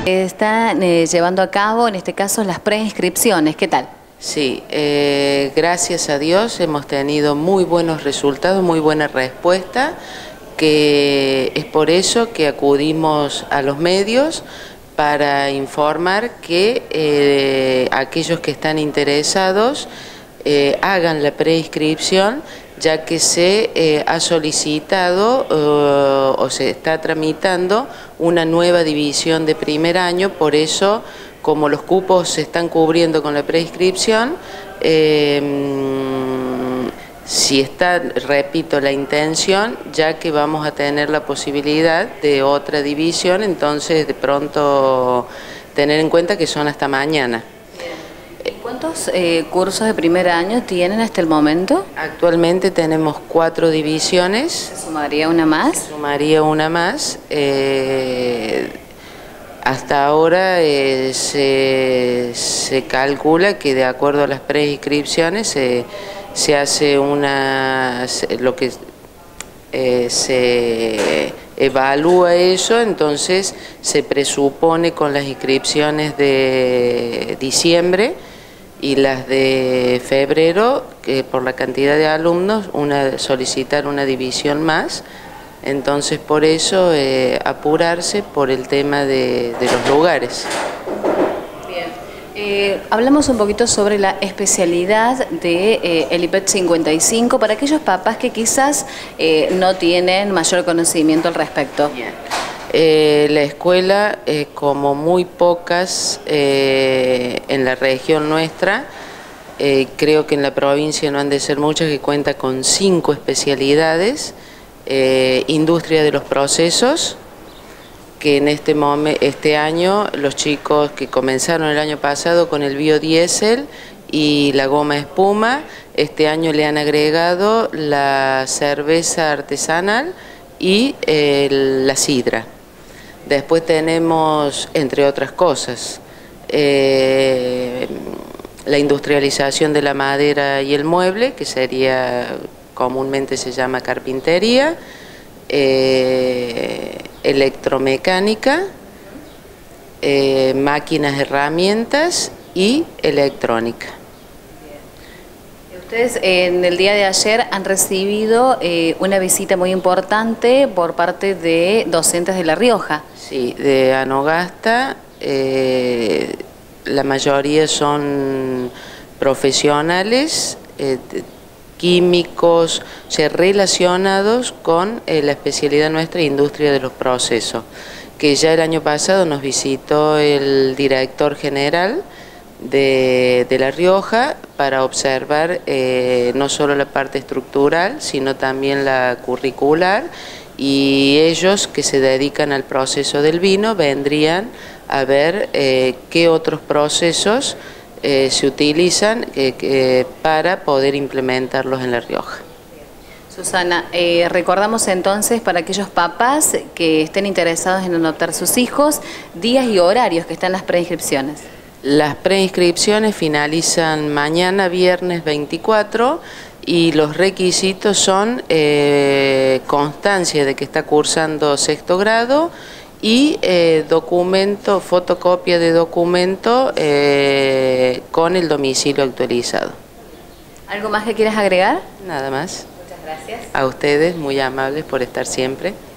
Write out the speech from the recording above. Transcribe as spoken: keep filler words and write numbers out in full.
Están eh, llevando a cabo, en este caso, las preinscripciones. ¿Qué tal? Sí, eh, gracias a Dios hemos tenido muy buenos resultados, muy buena respuesta, que es por eso que acudimos a los medios para informar que eh, aquellos que están interesados eh, hagan la preinscripción, ya que se eh, ha solicitado eh, o se está tramitando una nueva división de primer año. Por eso, como los cupos se están cubriendo con la preinscripción, eh, si está, repito, la intención, ya que vamos a tener la posibilidad de otra división, entonces de pronto tener en cuenta que son hasta mañana. ¿Cuántos eh, cursos de primer año tienen hasta el momento? Actualmente tenemos cuatro divisiones. ¿Se sumaría una más? Se sumaría una más. Eh, hasta ahora eh, se, se calcula que de acuerdo a las preinscripciones se, se hace una, lo que eh, se evalúa eso, entonces se presupone con las inscripciones de diciembre y las de febrero, que por la cantidad de alumnos, una, solicitar una división más. Entonces por eso eh, apurarse por el tema de, de los lugares. Bien, eh, hablamos un poquito sobre la especialidad de eh, el I P E T cincuenta y cinco para aquellos papás que quizás eh, no tienen mayor conocimiento al respecto. Bien. Eh, la escuela, eh, como muy pocas eh, en la región nuestra, eh, creo que en la provincia no han de ser muchas, que cuenta con cinco especialidades. Eh, industria de los procesos, que en este, momento, este año los chicos que comenzaron el año pasado con el biodiesel y la goma espuma, este año le han agregado la cerveza artesanal y eh, la sidra. Después tenemos, entre otras cosas, eh, la industrialización de la madera y el mueble, que sería, comúnmente se llama carpintería, eh, electromecánica, eh, máquinas, herramientas y electrónica. Ustedes en el día de ayer han recibido eh, una visita muy importante por parte de docentes de La Rioja. Sí, de Anogasta, eh, la mayoría son profesionales, eh, químicos, o sea, relacionados con eh, la especialidad nuestra, industria de los procesos, que ya el año pasado nos visitó el director general de, de La Rioja para observar eh, no solo la parte estructural, sino también la curricular, y ellos que se dedican al proceso del vino vendrían a ver eh, qué otros procesos eh, se utilizan eh, eh, para poder implementarlos en La Rioja. Susana, eh, recordamos entonces para aquellos papás que estén interesados en adoptar sus hijos, días y horarios que están las preinscripciones. Las preinscripciones finalizan mañana, viernes veinticuatro, y los requisitos son eh, constancia de que está cursando sexto grado y eh, documento, fotocopia de documento eh, con el domicilio actualizado. ¿Algo más que quieras agregar? Nada más. Muchas gracias. A ustedes, muy amables por estar siempre.